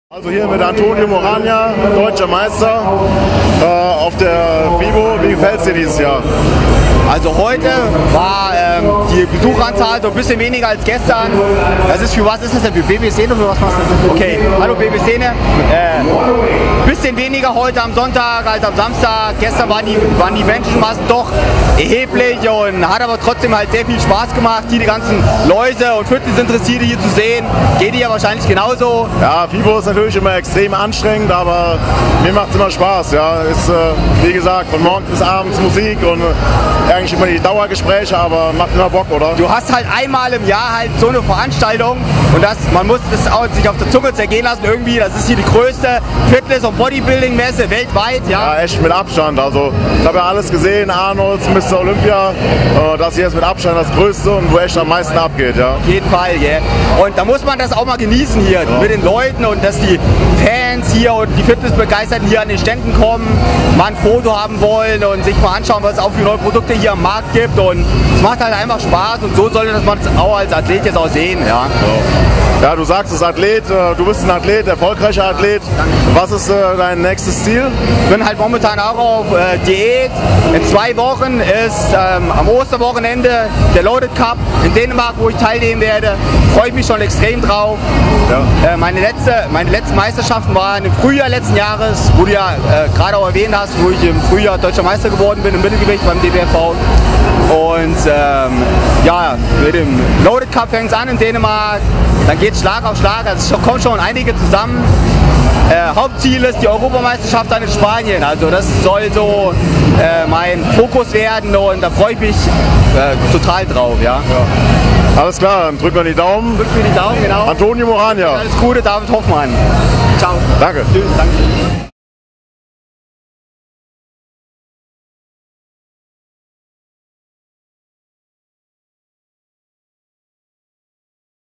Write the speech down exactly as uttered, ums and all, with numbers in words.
Also hier mit Antonio Morania, deutscher Meister äh, auf der FIBO. Wie gefällt es dir dieses Jahr? Also heute war ähm, die Besucheranzahl so ein bisschen weniger als gestern. Das ist für was ist das denn? Für B B Szene oder für was machst du? Okay, hallo B B Szene. Äh, bisschen weniger heute am Sonntag als am Samstag. Gestern waren die, waren die Menschenmassen doch erheblich und hat aber trotzdem halt sehr viel Spaß gemacht, hier die ganzen Läuse und Fitnessinteressierte hier zu sehen. Geht dir ja wahrscheinlich genauso. Ja, FIBO ist natürlich immer extrem anstrengend, aber mir macht es immer Spaß. Ja, ist äh, wie gesagt von morgens bis abends Musik und äh, eigentlich immer die Dauergespräche, aber macht immer Bock, oder? Du hast halt einmal im Jahr halt so eine Veranstaltung und das, man muss das auch sich auf der Zunge zergehen lassen irgendwie. Das ist hier die größte Fitness- und Bodybuilding-Messe weltweit. Ja, ja, echt mit Abstand. Also ich habe ja alles gesehen, Arnolds, Mister Olympia. Äh, das hier ist mit Abstand das Größte und wo echt am meisten abgeht. Ja. Auf jeden Fall, ja. Yeah. Und da muss man das auch mal genießen hier, ja, mit den Leuten und dass die Fans hier und die Fitnessbegeisterten hier an den Ständen kommen, mal ein Foto haben wollen und sich mal anschauen, was es auch für neue Produkte hier am Markt gibt, und es macht halt einfach Spaß und so sollte man es auch als Athlet jetzt auch sehen. Ja, ja, du sagst es Athlet, du bist ein Athlet, erfolgreicher Athlet. Was ist äh, dein nächstes Ziel? Ich bin halt momentan auch auf äh, Diät. In zwei Wochen ist ähm, am Osterwochenende der Loaded Cup in Dänemark, wo ich teilnehmen werde. Freue ich mich schon extrem drauf. Ja. Äh, meine, letzte, meine letzten Meisterschaften waren im Frühjahr letzten Jahres, wo du ja äh, gerade auch erwähnt hast, wo ich im Frühjahr deutscher Meister geworden bin im Mittelgewicht beim D B F V. Und ähm, ja, mit dem Loaded Cup fängt es an in Dänemark, dann geht es Schlag auf Schlag, also es kommen schon einige zusammen. Äh, Hauptziel ist die Europameisterschaft dann in Spanien, also das soll so äh, mein Fokus werden und da freue ich mich äh, total drauf. Ja. Ja. Alles klar, dann drücken wir die Daumen. Drücken wir die Daumen, genau. Antonio Morania. Alles Gute, David Hoffmann. Ciao. Danke. Tschüss, danke.